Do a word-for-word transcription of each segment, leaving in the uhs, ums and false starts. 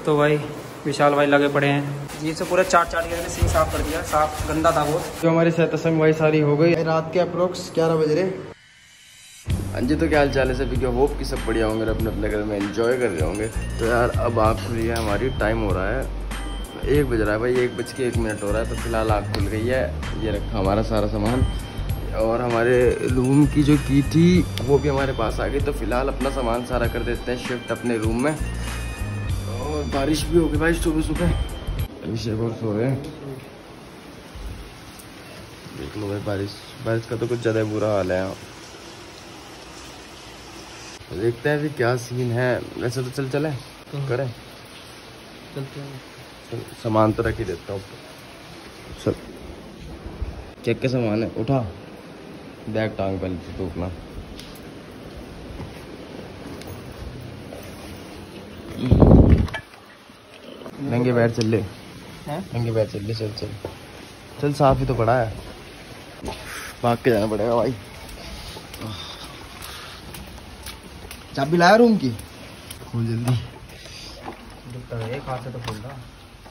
तो भाई विशाल भाई लगे पड़े हैं जी से पूरे चाट चाट के सिंह साफ कर दिया, साफ गंदा था वो। जो हमारी सत्संग भाई सारी हो गई रात के अप्रोक्स ग्यारह बज रहे। हाँ जी, तो क्या हाल चाल है सभी के, होप कि सब बढ़िया होंगे, अपने अपने घर में एंजॉय कर रहे होंगे। तो यार अब आँख खुली है हमारी, टाइम हो रहा है एक बज रहा है भाई, एक बज के एक मिनट हो रहा है। तो फिलहाल आँख खुल गई है, ये रखा हमारा सारा सामान और हमारे रूम की जो की थी वो भी हमारे पास आ गई। तो फिलहाल अपना सामान सारा कर देते हैं शिफ्ट अपने रूम में। और बारिश भी हो गई भाई सुबह सुबह, अभिषेक और सो रहे हैं। देख लो भाई बारिश बारिश का तो कुछ ज़्यादा बुरा हाल है। देखते हैं अभी क्या सीन है। वैसे तो चल चले करें, चलते हैं। सामान तो रख ही देता हूँ सब। क्या क्या सामान है, उठा बैग टांग पहले तो अपना। नंगे पैर चल ले, नंगे पैर चल ले, चल चल चल, साफ ही तो पड़ा है, भाग के जाना पड़ेगा भाई। चाबी लाया रूम की, खोल जल्दी। एक हाथ से तो खोल रहा,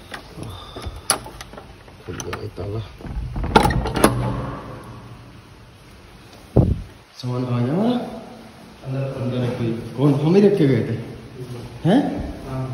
खुल गया ताला। सामान कहाँ गया हमारा? अंदर अंदर रख गई। कौन, हम ही रख के गए थे हैं? हाँ।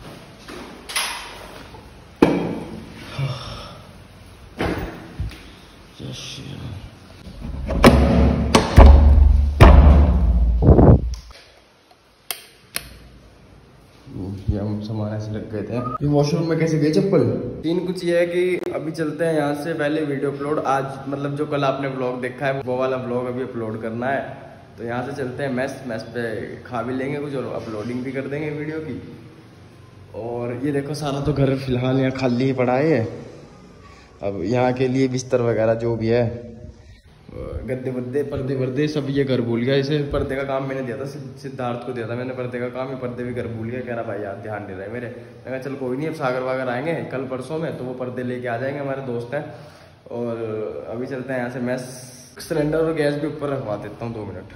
ये हम सामान ऐसे रख गए थे। ये वॉशरूम में कैसे गए चप्पल? तीन कुछ ये है कि अभी चलते हैं यहाँ से, पहले वीडियो अपलोड आज, मतलब जो कल आपने ब्लॉग देखा है वो वाला ब्लॉग अभी अपलोड करना है। तो यहाँ से चलते हैं मैस मैस पे खा भी लेंगे कुछ और अपलोडिंग भी कर देंगे वीडियो की। और ये देखो सारा तो घर फिलहाल यहाँ खाली ही पड़ा है। अब यहाँ के लिए बिस्तर वगैरह जो भी है, गद्दे वद्दे पर्दे वर्दे सब ये घर भूल गया। इसे पर्दे का काम मैंने दिया था, सिद्धार्थ को दिया था मैंने पर्दे का काम, ये पर्दे भी घर भूल गया। कह रहा भाई यार ध्यान नहीं रहे मेरे। मैं कहा चल कोई नहीं, अब सागर वागर आएंगे कल परसों में तो वो पर्दे लेके आ जाएंगे, हमारे दोस्त हैं। और अभी चलते हैं यहाँ से मैस। सिलेंडर और गैस भी ऊपर रखवा देता हूँ, दो मिनट।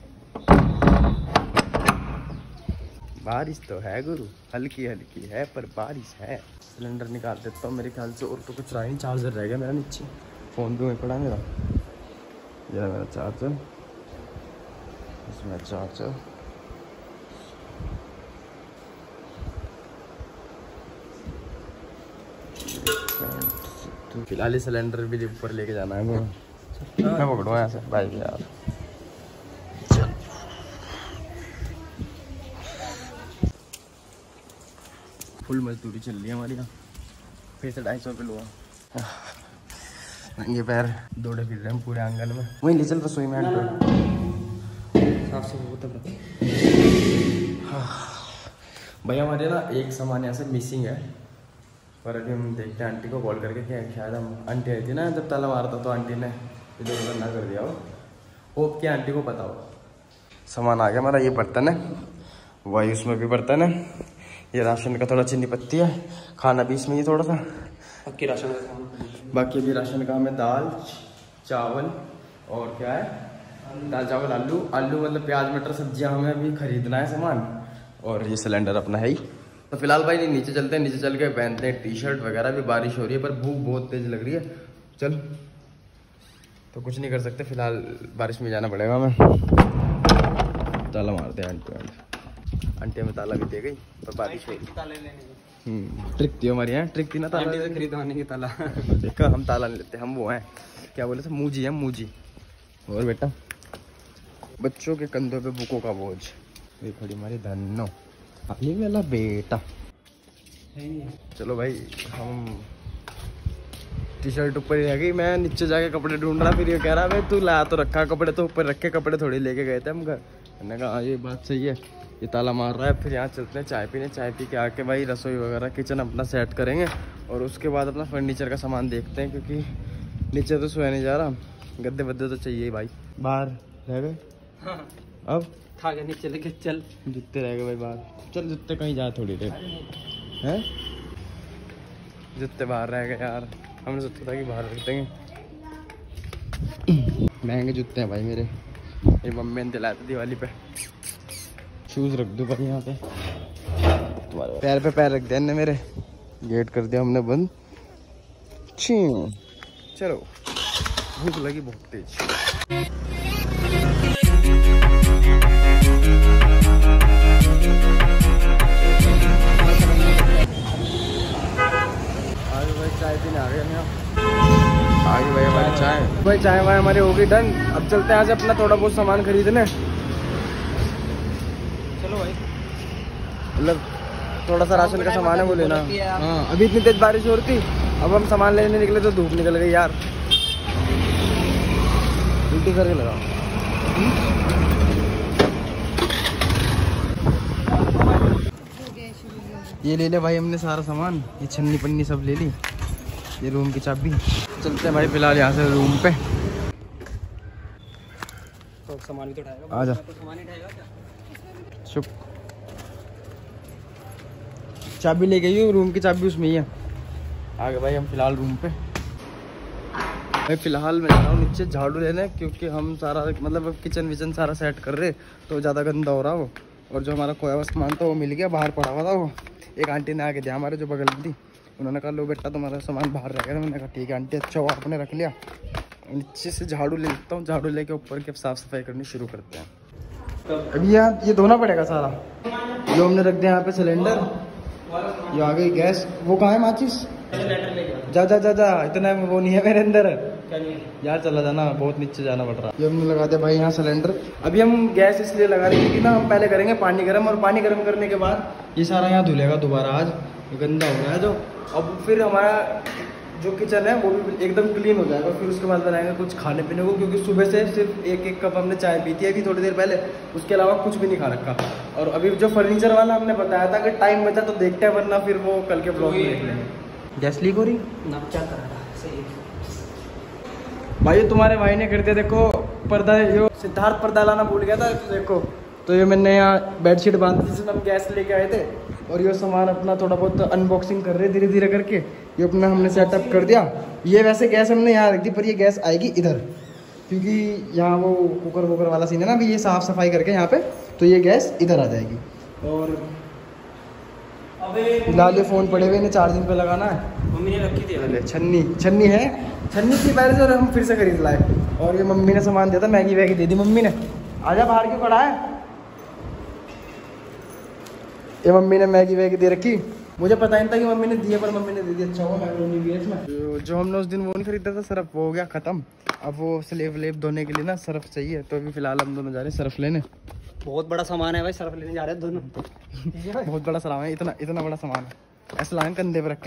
बारिश तो है गुरु, हल्की हल्की है पर बारिश है। सिलेंडर निकाल देता हूँ मेरे ख्याल से, और तो कुछ रहा नहीं। चार्जर रह गया मेरा नीचे, फ़ोन भी वहीं पड़ा मेरा। ये मेरा चार्जर, इसमें चार्जर, तो फिलहाल सिलेंडर भी ऊपर लेके जाना है। मैं मैं पकड़ूँ यहाँ से भाई यार। चल फुल मजदूरी चल रही है हमारी यहाँ, फिर से ढाई सौ पे लूँगा। नंगे पैर दौड़े फिर रहे हैं पूरे आंगन में। वहीं ले चल रसोई में साफ सफाई। भाई हमारे ना एक सामान यहाँ से मिसिंग है, पर अभी हम देखते हैं आंटी को कॉल करके। क्या शायद हम आंटी आई थी ना जब ताला मारा था, तो आंटी ने इधर उधर ना कर दिया हो। होप कि आंटी को पता हो। सामान आ गया हमारा, ये बर्तन है, वही उसमें भी बर्तन है। ये राशन का थोड़ा चीनी पत्ती है, खाना भी इसमें ही थोड़ा सा बाकी राशन का काम। बाकी अभी राशन का हमें दाल चावल और क्या है, दाल चावल आलू आलू मतलब प्याज मटर सब्जियां हमें अभी खरीदना है सामान। और ये सिलेंडर अपना है ही। तो फिलहाल भाई नीचे चलते हैं, नीचे चल के पहनते हैं टी शर्ट वगैरह। भी बारिश हो रही है पर भूख बहुत तेज लग रही है। चल तो कुछ नहीं कर सकते, फिलहाल बारिश में जाना पड़ेगा हमें। ताला मारते हैं आंटी आंटी आंटी हमें ताला भी दे गई पर बारिश हो रही। हम्म ट्रिक थी हमारी है, ट्रिक थी ना ताला से खरीदवाने की। ताला देखा, हम ताला नहीं लेते, हम वो हैं क्या बोले थे, मूजी है मूजी। और बेटा बच्चों के कंधों पे बुकों का बोझ, ये खड़ी हमारी धन्नो अपनी वाला बेटा। चलो भाई हम टी शर्ट ऊपर ही रह गई, मैं नीचे जाके कपड़े ढूंढ रहा। फिर ये कह रहा भाई तू लाया तो रखा कपड़े, तो ऊपर रखे कपड़े थोड़ी लेके गए थे हम घर। मैंने कहा हाँ ये बात सही है। ये ताला मार रहा है। फिर यहाँ चलते हैं चाय पीने, चाय पी के आके भाई रसोई वगैरह किचन अपना सेट करेंगे। और उसके बाद अपना फर्नीचर का सामान देखते हैं, क्योंकि नीचे तो सोया नहीं जा रहा, गद्दे वद्दे तो चाहिए भाई। बाहर रह गए हाँ। अब था के नीचे लेके चल, जूते रह गए भाई बाहर। चल जूते कहीं जा थोड़ी देर हैं, जूते बाहर रह गए यार। हमने सोचा था कि बाहर रख देंगे, महंगे जूते हैं भाई मेरे। ये मम्मी ने दिलाए थे दिवाली पे। शूज़ रख दो भाई यहाँ पे, तो हमारे पैर पे पैर रख दिया ने मेरे, गेट कर दिया हमने बंद। चलो भूख लगी बहुत तेज। आगे भाई चाय पीने आ गए हम, आगे भाई हमारी चाय भाई चाय वाय हमारी होगी डन। अब चलते हैं यहाँ से अपना थोड़ा बहुत सामान खरीदने। चलो भाई, मतलब थोड़ा सा राशन का सामान है वो लेना। हाँ अभी इतनी तेज बारिश हो रही थी, अब हम सामान लेने निकले तो धूप निकल गई यार, उल्टी करके लगा। ये ले ले भाई हमने सारा सामान, ये छन्नी पन्नी सब ले ली, ये रूम की चाबी। चलते हैं भाई फिलहाल यहाँ से रूम पे। तो सामान भी तो उठाएगा, आजा सामान ही उठाएगा क्या? चुप, चाबी ले गई हूँ, रूम की चाबी उसमें ही है। आगे भाई हम फिलहाल रूम पे। भाई फिलहाल मैं जा रहा हूँ नीचे झाड़ू लेने, क्योंकि हम सारा मतलब किचन विचन सारा सेट कर रहे तो ज़्यादा गंदा हो रहा वो। और जो हमारा खोया हुआ सामान था वो मिल गया, बाहर पड़ा हुआ था वो। एक आंटी ने आके दिया हमारे जो बगल में थी, उन्होंने कहा लो बेटा तुम्हारा सामान बाहर रह गया। मैंने कहा ठीक है आंटी, अच्छा वो आपने रख लिया। नीचे से झाड़ू ले लेता हूँ, झाड़ू लेके ऊपर की साफ़ सफाई करनी शुरू करते हैं। अभी यहाँ ये धोना पड़ेगा सारा, जो हमने रख दिया यहाँ पे सिलेंडर, ये आ गई गैस। वो कहाँ है माचिस? जा जा जा जा, इतना वो नहीं है मेरे अंदर यार, चला जाना, बहुत नीचे जाना पड़ रहा है। ये हमने लगा दिया भाई यहाँ सिलेंडर। अभी हम गैस इसलिए लगा रहे हैं कि ना हम पहले करेंगे पानी गर्म, और पानी गर्म करने के बाद ये सारा यहाँ धुलेगा दोबारा। आज गंदा हो गया है जो, अब फिर हमारा जो किचन है वो भी एकदम क्लीन हो जाएगा। फिर उसके बाद बनाएंगे कुछ खाने पीने को, क्योंकि सुबह से सिर्फ एक एक कप हमने चाय पी थी अभी थोड़ी देर पहले, उसके अलावा कुछ भी नहीं खा रखा। और अभी जो फर्नीचर वाला हमने बताया था कि टाइम बचा तो देखते हैं, वरना फिर वो कल के ब्लॉग में देख लेंगे। गैस लीक हो रही ना, क्या कर रहा है सही भाई, तुम्हारे भाई ने कर दिया देखो पर्दा, यो सिद्धार्थ पर्दा लाना भूल गया था तो देखो। तो ये मैंने यहाँ बेडशीट बांधी जिसमें हम गैस लेके आए थे, और ये सामान अपना थोड़ा बहुत अनबॉक्सिंग कर रहे धीरे धीरे करके। ये अपना हमने सेटअप कर दिया। ये वैसे गैस हमने यहाँ रख दी, पर ये गैस आएगी इधर, क्योंकि यहाँ वो कुकर वुकर वाला सीन है ना। अभी ये साफ़ सफाई करके यहाँ पे, तो ये गैस इधर आ जाएगी। और फिलहाल ये फ़ोन पड़े हुए इन्हें चार्जिंग पे लगाना है। मम्मी ने रखी थी छन्नी, छन्नी है, छन्नी की पहले से हम फिर से खरीद लाए। और ये मम्मी ने सामान दिया था, मैगी वैगी दे दी मम्मी ने। आजा बाहर क्यों खड़ा है? ये मम्मी ने मैगी वैगी दे रखी, मुझे पता नहीं था कि मम्मी ने दिए, पर मम्मी ने दे दिया। अच्छा हुआ मैक्रोनी भी है इसमें। जो, जो हमने उस दिन वो नहीं खरीदा था सर्फ, वो हो गया ख़त्म। अब वो स्लेब व्लेब धोने के लिए ना सर्फ चाहिए, तो अभी फिलहाल हम दोनों जा रहे हैं सर्फ लेने। बहुत बड़ा सामान है भाई, सर्फ लेने जा रहे हैं दोनों। बहुत बड़ा सामान है, इतना इतना बड़ा सामान है, ऐसा लाएं कंधे पर रख के।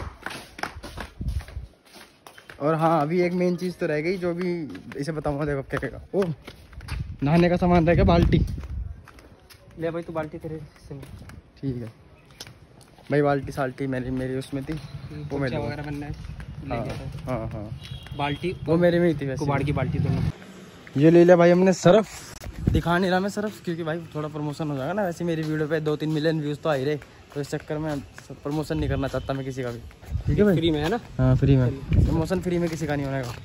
और हाँ अभी एक मेन चीज़ तो रह गई, जो भी इसे बताऊँगा, देखो क्या कहेगा। ओ नहाने का सामान रह गया, बाल्टी ले भाई, तू बाल्टी तेरे से। ठीक है भाई, बाल्टी साल्टी मेरी मेरी उसमें थी, वो मेरे वगैरह बनना है। हाँ हाँ हाँ बाल्टी वो मेरे में ही थी वैसे, कुबाड़ की बाल्टी दोनों। ये ले लिया भाई हमने सर्फ। दिखा नहीं रहा मैं सर्फ, क्योंकि भाई थोड़ा प्रमोशन हो जाएगा ना। वैसे मेरी वीडियो पे दो तीन मिलियन व्यूज़ तो आ ही रहे, तो इस चक्कर में प्रमोशन नहीं करना चाहता मैं किसी का भी। ठीक है भाई, फ्री में है ना? हाँ फ्री में, प्रमोशन फ्री में किसी का नहीं होने का।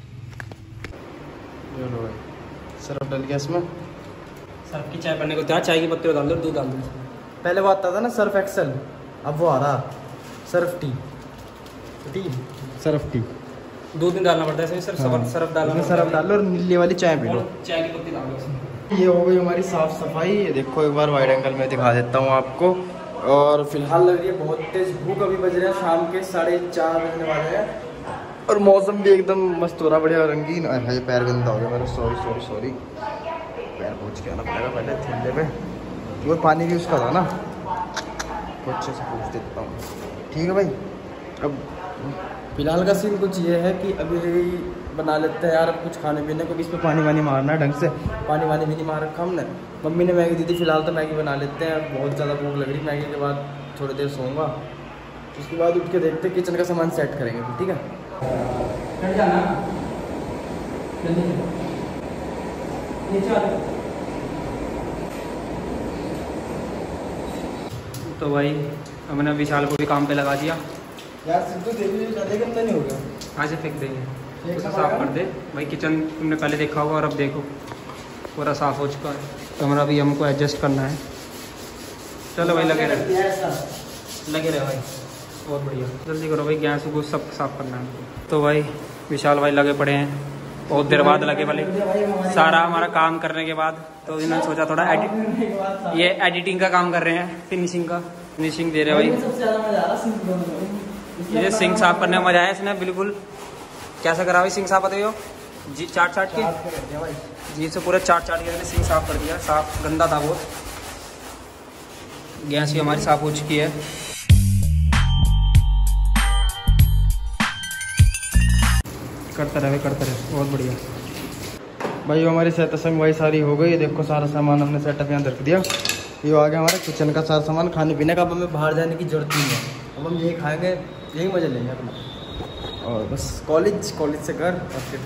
सर्फ डल गया इसमें। सर्फ की चाय बनने को तैयार, चाय की पत्ती डाल दो, दूध डाल दो। पहले वो आता था ना सर्फ एक्सेल, अब वो आ रहा सर्फ टी। टी सर्फ टी, दूध नहीं डालना पड़ता है सर, हाँ। सर्फ डालना, सर्फ डाल लो और नीली वाली चाय पी लो। चाय की पत्ती डाल दो। ये हो गई हमारी साफ सफाई। ये देखो एक बार वाइड एंगल में दिखा देता हूँ आपको। और फिलहाल लग रही है बहुत तेज भूख, अभी बज रहे हैं शाम के साढ़े चार बजने वाले हैं, और मौसम भी एकदम मस्त हो रहा, बढ़िया रंगीन। अरे पैर गंदा हो गया मेरा, सॉरी सॉरी सॉरी, पैर पहुँच के आना पड़ेगा पहले ठंडे पे। वो पानी भी उसका था ना, तो अच्छे से पूछ देता हूँ। ठीक है भाई, अब फिलहाल का सीन कुछ ये है कि अभी बना लेते हैं यार अब कुछ खाने पीने को। भी इस पर पानी वानी मारना है ढंग से, पानी वानी भी नहीं मार रखा हमने। मम्मी ने मैगी दी थी, फिलहाल तो मैगी बना लेते हैं। बहुत ज़्यादा भूख लग रही, मैगी के बाद थोड़ी देर सोऊंगा, उसके बाद उठ के देखते हैं किचन का सामान सेट करेंगे। ठीक है, तो भाई हमने विशाल को भी काम पे लगा दिया यार। सिद्धू देवी ज़्यादा गंदा नहीं हो गया, आज से फेंक देंगे, उसे साफ कर दे भाई। किचन तुमने पहले देखा होगा, और अब देखो पूरा साफ हो चुका है। कमरा भी हमको एडजस्ट करना है। चलो भाई लगे रहे। लगे रहे भाई, बहुत बढ़िया। जल्दी करो भाई, गैस को सब साफ करना है। तो भाई विशाल भाई लगे पड़े हैं, बहुत देर बाद लगे वाले, सारा हमारा काम करने के बाद। तो इन्होंने सोचा थोड़ा एडिट, ये एडिटिंग का काम कर रहे हैं, फिनिशिंग का फिनिशिंग दे रहे हैं भाई। ये सिंक साफ करने में मजा आया इसने बिल्कुल। कैसा करा भाई सिंक साफ बताइए जी? चाट चाट के जी से पूरा चाट चाट के सिंक साफ कर दिया, साफ गंदा था बहुत। गैस भी हमारी साफ हो चुकी है। करते रहे करते रहे, बहुत बढ़िया भाई। हमारी सत्संग भाई सारी हो गई। देखो सारा सामान हमने सेटअप यहाँ रख दिया। ये आ गया हमारा किचन का सारा सामान, खाने पीने का। अब हमें बाहर जाने की जरूरत नहीं है, अब हम यही खाएंगे, यही मजा लेंगे अपना। और बस कॉलेज कॉलेज से घर और फिर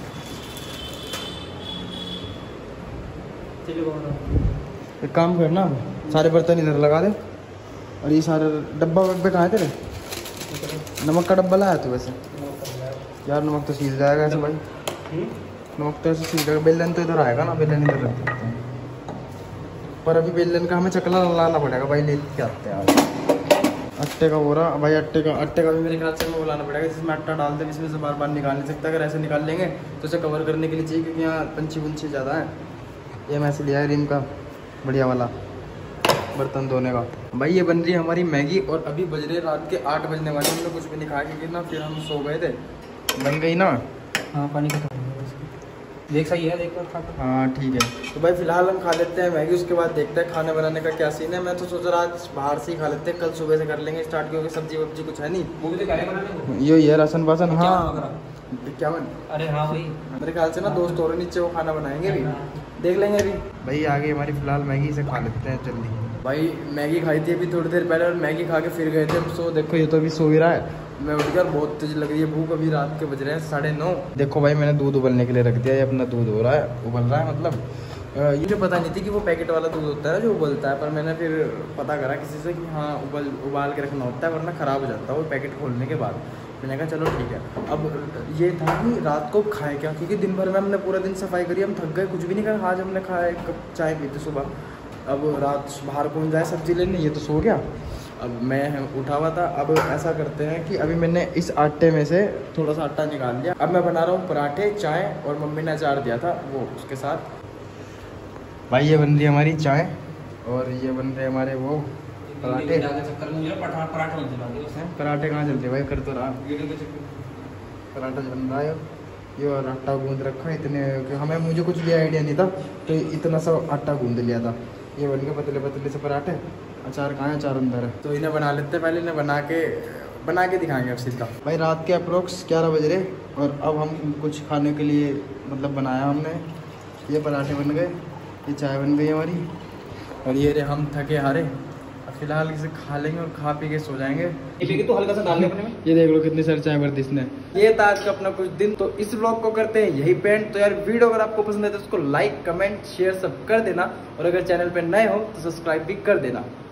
एक काम करना, सारे बर्तन इधर लगा दे। और ये सारे डब्बा वब्बे कहाँ है तेरे? नमक का डब्बा लाया तू वैसे? यार नमक तो सील जाएगा ऐसे भाई, नमक तो ऐसे सील जाएगा। बेलन तो इधर आएगा ना, बेलन इधर रख देते हैं। पर अभी बेलन का हमें चकला लाना पड़ेगा भाई, ले के आते हैं आज। अट्टे का बोरा भाई, अट्टे का अट्टे का भी मेरे ख्याल से हमें बुलाना पड़ेगा, जिसमें आटा डाल दे, इसमें से बार बार निकाल नहीं सकता। अगर ऐसे निकाल लेंगे तो उसे कवर करने के लिए चाहिए, क्योंकि यहाँ पंछी पंछी ज़्यादा है। ये मैं ऐसे लिया है रिम का बढ़िया वाला बर्तन धोने का। भाई ये बन रही है हमारी मैगी, और अभी बज रहे रात के आठ बजने वाले। हमने कुछ भी नहीं खाया क्योंकि ना फिर हम सो गए थे। बन गई ना? हाँ पानी का देख सही है, देख खा। हाँ ठीक है। तो भाई फिलहाल हम खा लेते हैं मैगी, उसके बाद देखते हैं खाने बनाने का क्या सीन है। मैं तो सोच रहा आज बाहर से ही खा लेते हैं, कल सुबह से कर लेंगे स्टार्ट, क्योंकि सब्जी वब्जी कुछ है नहीं। वो भी तो बनाने ये है राशन बासन। हाँ क्या बन? अरे हाँ भाई, मेरे ख्याल से ना दोस्त और नीचे वो खाना बनाएंगे भी, देख लेंगे अभी। भाई आगे हमारी फिलहाल मैगी से खा लेते हैं जल्दी। भाई मैगी खाई थी अभी थोड़ी देर पहले, और मैगी खा के फिर गए थे हम सो। देखो ये तो अभी सो ही रहा है। मैं उठकर बहुत तेज लग रही है भूख, अभी रात के बज रहे हैं साढ़े नौ। देखो भाई मैंने दूध उबलने के लिए रख दिया, ये अपना दूध हो रहा है, उबल रहा है। मतलब ये जो पता नहीं थी कि वो पैकेट वाला दूध होता है जो उबलता है, पर मैंने फिर पता करा किसी से कि हाँ उबल उबाल के रखना होता है, वरना ख़राब हो जाता है वो पैकेट खोलने के बाद। मैंने कहा चलो ठीक है। अब ये था कि रात को खाए क्या, क्योंकि दिन भर में हमने पूरा दिन सफाई करी, हम थक गए, कुछ भी नहीं करा। आज हमने खाया एक कप चाय पी थी सुबह। अब रात बाहर कौन जाए सब्जी लेने, ये तो सो गया। अब मैं उठा हुआ था। अब ऐसा करते हैं कि अभी मैंने इस आटे में से थोड़ा सा आटा निकाल लिया। अब मैं बना रहा हूँ पराठे, चाय, और मम्मी ने अचार दिया था वो उसके साथ। भाई ये बन रही है हमारी चाय, और ये बन रहे हमारे वो पराठे। पराठे कहाँ चलते भाई, कर तो रहा पराठा बन रहा है। ये और आटा गूंद रखा है इतने, हमें मुझे कुछ भी आइडिया नहीं था, तो इतना सा आटा गूंद लिया था। ये बन गए पतले पतले से पराठे। अचार कहाँ है? अचार अंदर है, तो इन्हें बना लेते हैं पहले। इन्हें बना के बना के दिखाएंगे अब सीधा। भाई रात के अप्रोक्स ग्यारह बज रहे, और अब हम कुछ खाने के लिए मतलब बनाया हमने। ये पराठे बन गए, ये चाय बन गई हमारी, और ये रे हम थके हारे। अब फिलहाल इसे खा लेंगे और खा पी के सो जाएंगे। ये तो हल्का सा डाल अपने में। ये देख लो कितनी सारी चाय भर दी इसने। ये था आज का अपना कुछ दिन। तो इस ब्लॉग को करते हैं यही पेंट। तो यार वीडियो अगर आपको पसंद है तो उसको लाइक कमेंट शेयर सब कर देना, और अगर चैनल पे नए हो तो सब्सक्राइब भी कर देना।